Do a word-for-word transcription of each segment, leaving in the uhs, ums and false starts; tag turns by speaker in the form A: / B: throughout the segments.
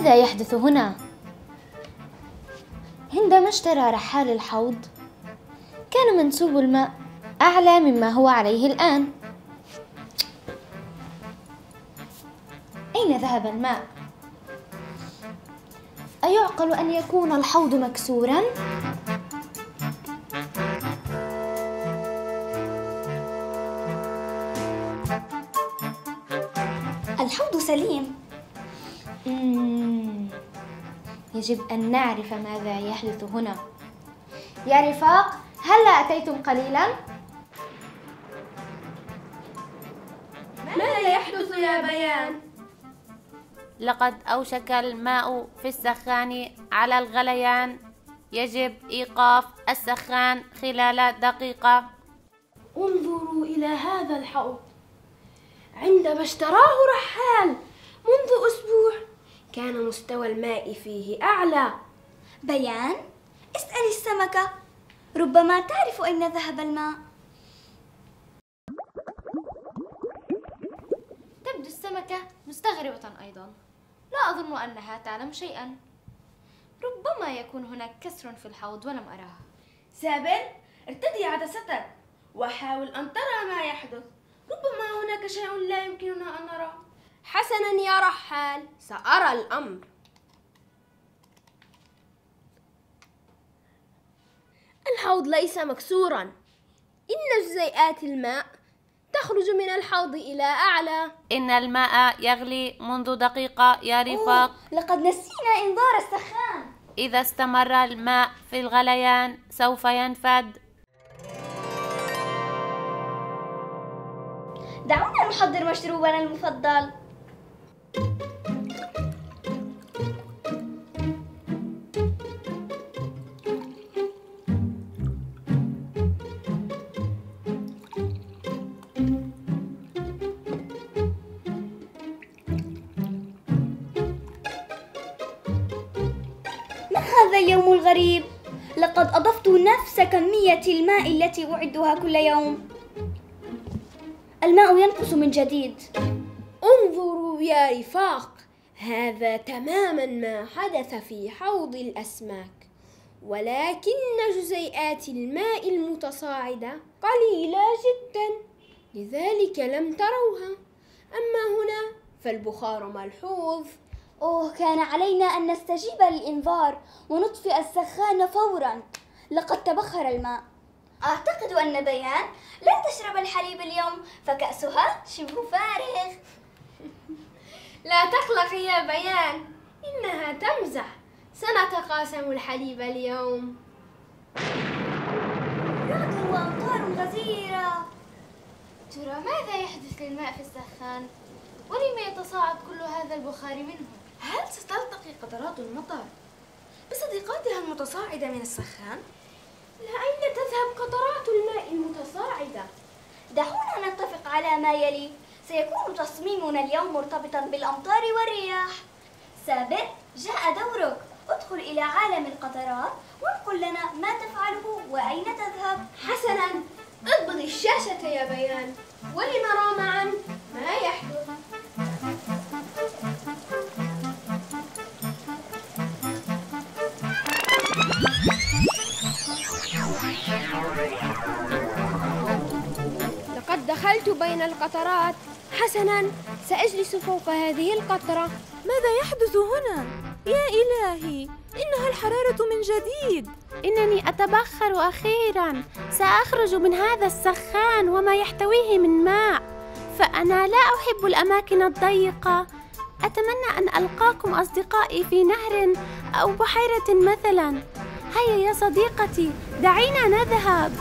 A: ماذا يحدث هنا؟ عندما اشترى رحال الحوض كان منسوب الماء أعلى مما هو عليه الآن. أين ذهب الماء؟ أيعقل أن يكون الحوض مكسوراً؟
B: الحوض سليم.
A: مم. يجب أن نعرف ماذا يحدث هنا. يا رفاق، هل أتيتم قليلاً؟
C: ماذا يحدث يا بيان؟
D: لقد أوشك الماء في السخان على الغليان. يجب إيقاف السخان خلال دقيقة.
C: انظروا إلى هذا الحوض. عندما اشتراه رحال منذ أسبوع كان مستوى الماء فيه أعلى.
B: بيان، اسأل السمكة، ربما تعرف أين ذهب الماء.
A: تبدو السمكة مستغربة أيضاً. لا أظن أنها تعلم شيئاً. ربما يكون هناك كسر في الحوض ولم أراه.
C: سابل، ارتدي عدستك وحاول أن ترى ما يحدث. ربما هناك شيء لا يمكننا أن نراه. حسناً يا رحال، سأرى الأمر. الحوض ليس مكسوراً. إن جزيئات الماء تخرج من الحوض إلى أعلى.
D: إن الماء يغلي منذ دقيقة يا رفاق.
B: لقد نسينا إنذار السخان.
D: إذا استمر الماء في الغليان سوف ينفد.
B: دعونا نحضر مشروبنا المفضل. ما هذا اليوم الغريب؟ لقد أضفت نفس كمية الماء التي أعدها كل يوم. الماء ينقص من جديد.
C: انظروا يا رفاق، هذا تماما ما حدث في حوض الأسماك، ولكن جزيئات الماء المتصاعدة قليلة جدا، لذلك لم تروها. أما هنا فالبخار ملحوظ.
B: أوه، كان علينا أن نستجيب للإنذار ونطفئ السخان فورا. لقد تبخر الماء. أعتقد أن بيان لن تشرب الحليب اليوم، فكأسها شبه فارغ.
C: لا تقلق يا بيان، إنها تمزح. سنتقاسم الحليب اليوم.
B: رعد وأمطار غزيرة.
A: ترى ماذا يحدث للماء في السخان؟ ولم يتصاعد كل هذا البخار منه؟
C: هل ستلتقي قطرات المطر بصديقاتها المتصاعدة من السخان؟ لأين تذهب قطرات الماء المتصاعدة؟
B: دعونا نتفق على ما يلي. سيكون تصميمنا اليوم مرتبطا بالأمطار والرياح. سابق، جاء دورك. ادخل إلى عالم القطرات وانقل لنا ما تفعله وأين تذهب.
C: حسناً، اضبط الشاشة يا بيان ولنرى معا ما يحدث. لقد دخلت بين القطرات. حسناً، سأجلس فوق هذه القطرة.
E: ماذا يحدث هنا؟ يا إلهي، إنها الحرارة من جديد.
D: إنني أتبخر أخيراً. سأخرج من هذا السخان وما يحتويه من ماء، فأنا لا أحب الأماكن الضيقة. أتمنى أن ألقاكم أصدقائي في نهر أو بحيرة مثلاً. هيا يا صديقتي، دعينا نذهب.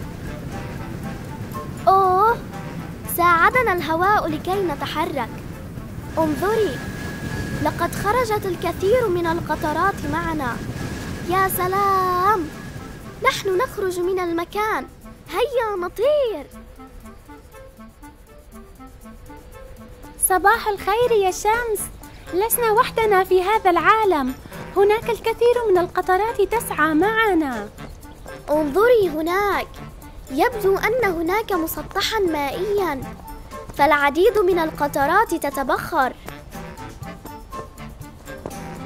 B: أوه، ساعدنا الهواء لكي نتحرك. انظري، لقد خرجت الكثير من القطرات معنا. يا سلام، نحن نخرج من المكان. هيا نطير.
D: صباح الخير يا شمس. لسنا وحدنا في هذا العالم، هناك الكثير من القطرات تسعى معنا.
B: انظري هناك، يبدو أن هناك مسطحا مائيا، فالعديد من القطرات تتبخر.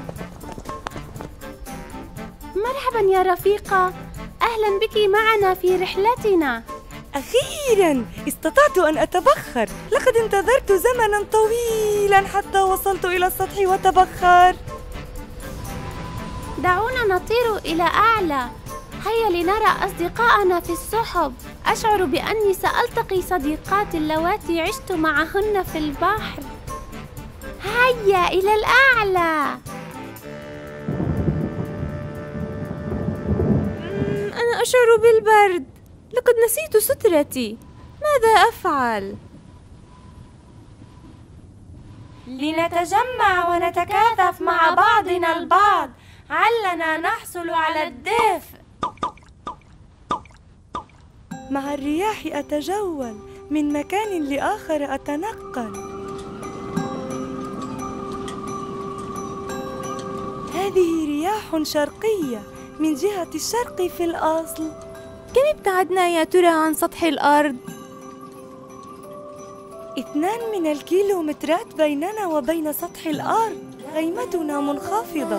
D: مرحبا يا رفيقة، أهلا بك معنا في رحلتنا.
E: أخيراً استطعت أن أتبخر. لقد انتظرت زمناً طويلاً حتى وصلت إلى السطح وتبخر.
D: دعونا نطير إلى أعلى. هيا لنرى أصدقائنا في السحب. أشعر بأني سألتقي صديقاتي اللواتي عشت معهن في البحر. هيا إلى الأعلى.
E: أنا أشعر بالبرد. لقد نسيت سترتي. ماذا أفعل؟
F: لنتجمع ونتكاثف مع بعضنا البعض، علنا نحصل على الدفء.
E: مع الرياح أتجول، من مكان لآخر أتنقل. هذه رياح شرقية من جهة الشرق في الأصل.
F: كم ابتعدنا يا ترى عن سطح الأرض؟
E: اثنان من الكيلومترات بيننا وبين سطح الأرض. غيمتنا منخفضة.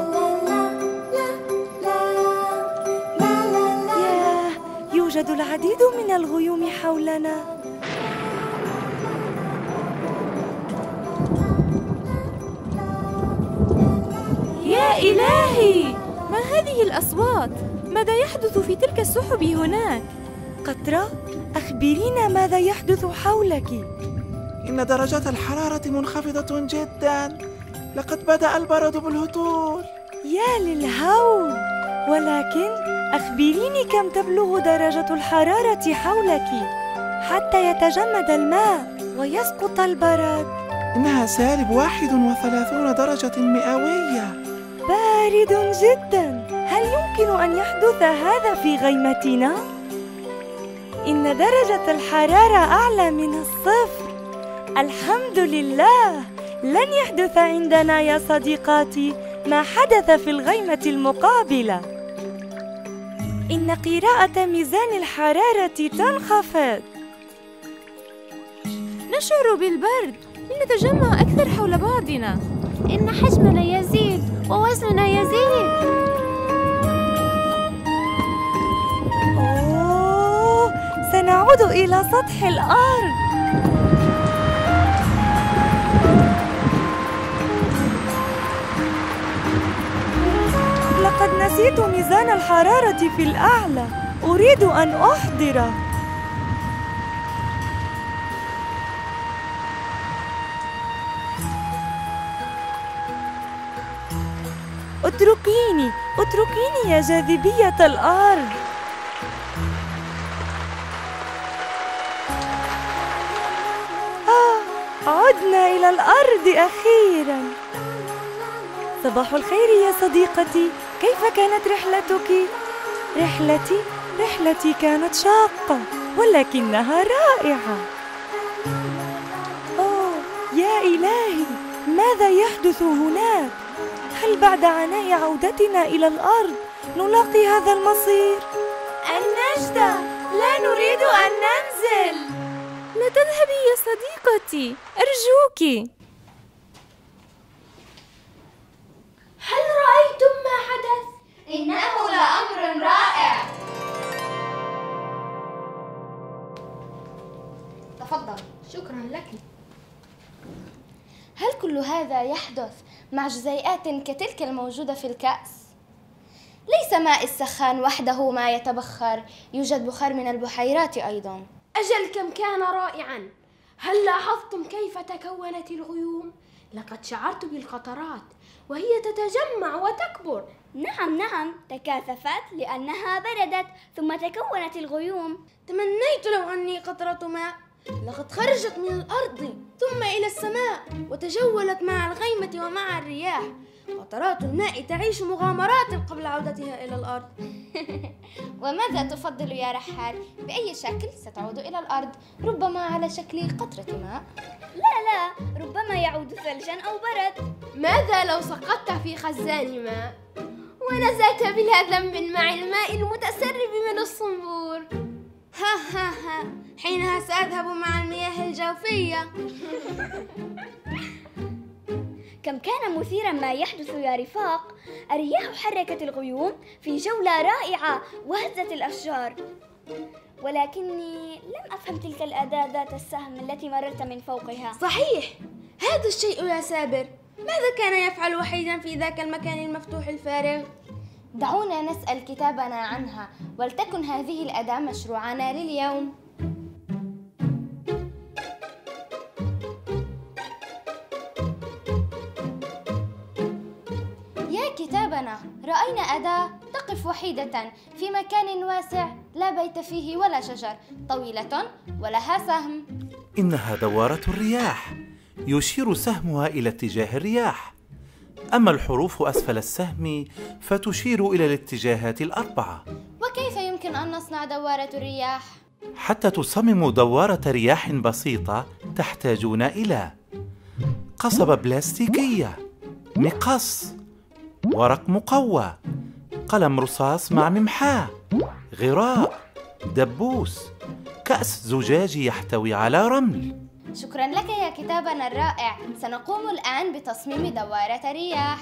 E: ياه، يوجد العديد من الغيوم حولنا.
F: يا إلهي، ما هذه الأصوات؟ ماذا يحدث في تلك السحب هناك؟
E: قطرة، أخبرينا ماذا يحدث حولك؟
G: إن درجات الحرارة منخفضة جداً. لقد بدأ البرد بالهطول.
E: يا للهول! ولكن أخبريني كم تبلغ درجة الحرارة حولك حتى يتجمد الماء ويسقط البرد؟
G: إنها سالب واحد وثلاثون درجة مئوية.
E: بارد جدا. هل يمكن أن يحدث هذا في غيمتنا؟ إن درجة الحرارة أعلى من الصفر. الحمد لله، لن يحدث عندنا يا صديقاتي ما حدث في الغيمة المقابلة. إن قراءة ميزان الحرارة تنخفض.
F: نشعر بالبرد. لنتجمع أكثر حول بعضنا.
D: إن حجمنا يزيد ووزننا يزيد.
E: أوه، سنعود إلى سطح الأرض. لقد نسيت ميزان الحرارة في الأعلى. أريد أن أحضره. اتركيني، اتركيني يا جاذبية الأرض. آه، عدنا إلى الأرض أخيراً. صباح الخير يا صديقتي، كيف كانت رحلتك؟ رحلتي؟ رحلتي كانت شاقة ولكنها رائعة. أوه يا إلهي، ماذا يحدث هناك؟ هل بعد عناء عودتنا إلى الأرض نلاقي هذا المصير؟
F: النجدة، لا نريد أن ننزل.
E: لا تذهبي يا صديقتي، أرجوك.
B: هل رأيتم ما حدث؟ إنه لأمر رائع.
A: تفضل. شكرا لك. هل كل هذا يحدث مع جزيئات كتلك الموجودة في الكأس؟ ليس ماء السخان وحده ما يتبخر، يوجد بخار من البحيرات أيضا.
C: أجل كم كان رائعا. هل لاحظتم كيف تكونت الغيوم؟ لقد شعرت بالقطرات وهي تتجمع وتكبر.
B: نعم نعم، تكاثفت لأنها بردت ثم تكونت الغيوم.
C: تمنيت لو أني قطرة ماء. لقد خرجت من الأرض ثم إلى السماء وتجولت مع الغيمة ومع الرياح. قطرات الماء تعيش مغامرات قبل عودتها إلى الأرض.
A: وماذا تفضل يا رحال؟ بأي شكل ستعود إلى الأرض؟ ربما على شكل قطرة ماء؟
B: لا لا، ربما يعود ثلجا أو برد.
C: ماذا لو سقطت في خزان ماء ونزلت بلا ذنب مع الماء المتسرب من الصنبور؟ ها ها ها، حينها سأذهب مع المياه الجوفية.
B: كم كان مثيرا ما يحدث يا رفاق. الرياح حركت الغيوم في جولة رائعة وهزت الأشجار، ولكني لم أفهم تلك الأداة ذات السهم التي مررت من فوقها.
C: صحيح، هذا الشيء يا سابر، ماذا كان يفعل وحيدا في ذاك المكان المفتوح الفارغ؟
A: دعونا نسأل كتابنا عنها، ولتكن هذه الأداة مشروعنا لليوم. يا كتابنا، رأينا أداة تقف وحيدة في مكان واسع لا بيت فيه ولا شجر، طويلة ولها سهم.
G: إنها دوارة الرياح، يشير سهمها إلى اتجاه الرياح، أما الحروف أسفل السهم فتشير إلى الاتجاهات الأربعة.
A: وكيف يمكن أن نصنع دوارة الرياح؟
G: حتى تصمموا دوارة رياح بسيطة تحتاجون إلى قصبة بلاستيكية، مقص، ورق مقوى، قلم رصاص مع ممحاة، غراء، دبوس، كأس زجاجي يحتوي على رمل.
A: شكراً لك يا كتابنا الرائع. سنقوم الآن بتصميم دوارة رياح.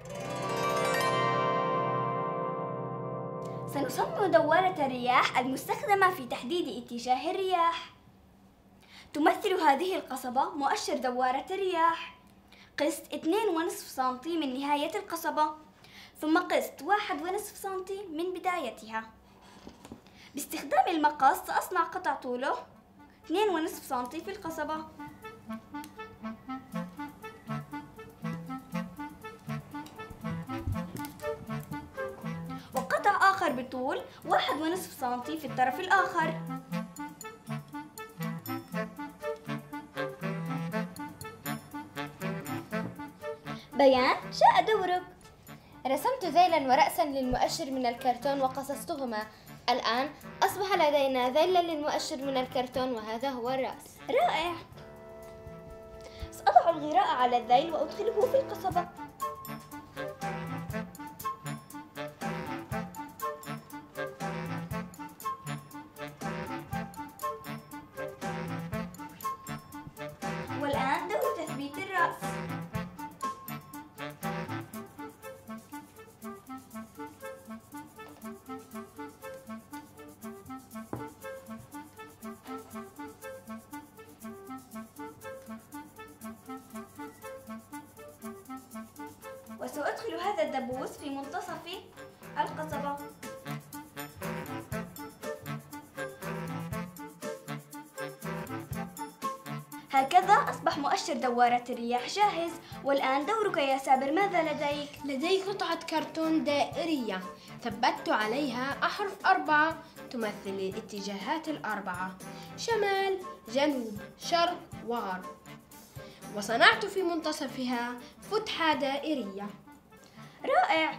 B: سنصمم دوارة الرياح المستخدمة في تحديد اتجاه الرياح. تمثل هذه القصبة مؤشر دوارة الرياح. قست اثنين ونصف سنتي من نهاية القصبة، ثم قست واحد ونصف سنتي من بدايتها. باستخدام المقص سأصنع قطع طوله اثنين ونصف سنتي في القصبة. وقطع آخر بطول واحد ونصف سنتي في الطرف الآخر. بيان، جاء دورك.
A: رسمت ذيلاً ورأساً للمؤشر من الكرتون وقصصتهما. الآن أصبح لدينا ذيلاً للمؤشر من الكرتون، وهذا هو الرأس.
B: رائع. سأضع الغراء على الذيل وأدخله في القصبة. والآن دور تثبيت الرأس. وسأدخل هذا الدبوس في منتصف القصبة. هكذا أصبح مؤشر دوارة الرياح جاهز. والآن دورك يا سابر، ماذا لديك؟
C: لدي قطعة كرتون دائرية ثبت عليها أحرف أربعة تمثل الاتجاهات الأربعة: شمال، جنوب، شرق، وغرب. وصنعت في منتصفها فتحة دائرية.
B: رائع.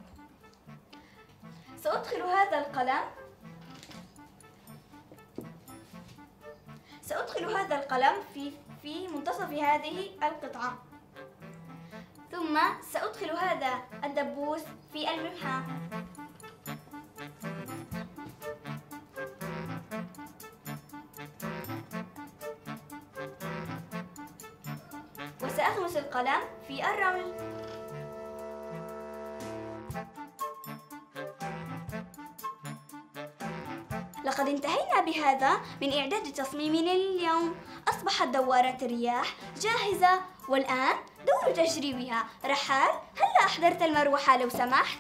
B: سأدخل هذا القلم سأدخل هذا القلم في في منتصف هذه القطعة، ثم سأدخل هذا الدبوس في الممحاة. وسأغمس القلم في الرمل. لقد انتهينا بهذا من إعداد تصميمنا لليوم. أصبحت دوارة الرياح جاهزة، والآن دور تجريبها. رحال، هلا أحضرت المروحة لو سمحت؟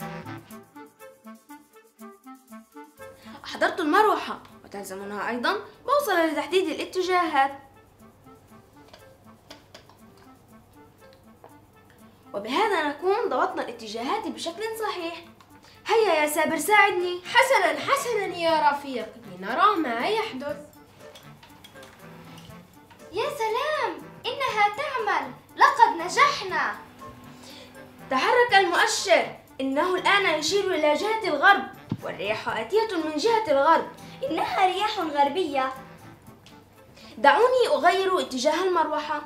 C: أحضرت المروحة، وتلزمنا أيضا بوصلة لتحديد الاتجاهات. وبهذا نكون ضبطنا الاتجاهات بشكل صحيح. هيا يا سابر ساعدني. حسنا حسنا يا رفيق، لنرى ما يحدث.
A: يا سلام، إنها تعمل، لقد نجحنا.
C: تحرك المؤشر، إنه الآن يشير إلى جهة الغرب، والرياح آتية من جهة الغرب.
B: إنها رياح غربية.
C: دعوني أغير اتجاه المروحة.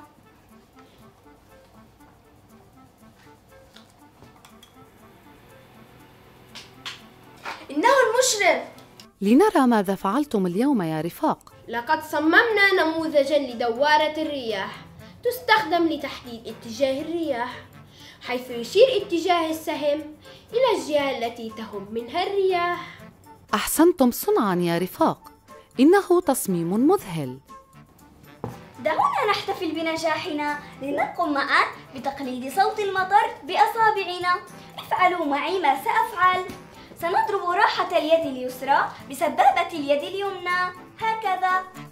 C: إنه المشرف.
H: لنرى ماذا فعلتم اليوم يا رفاق.
C: لقد صممنا نموذجاً لدوارة الرياح تستخدم لتحديد اتجاه الرياح، حيث يشير اتجاه السهم إلى الجهة التي تهب منها الرياح.
H: أحسنتم صنعا يا رفاق، إنه تصميم مذهل.
B: دعونا نحتفل بنجاحنا، لنقم معا بتقليد صوت المطر بأصابعنا. افعلوا معي ما سأفعل. سنضرب راحة اليد اليسرى بسبابة اليد اليمنى هكذا.